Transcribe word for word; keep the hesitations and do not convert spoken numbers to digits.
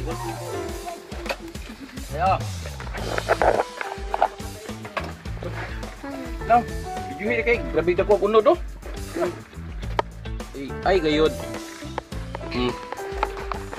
Ayo. Now, video ni kay grabe dako kuno do. Ay, ay gayud. Hmm.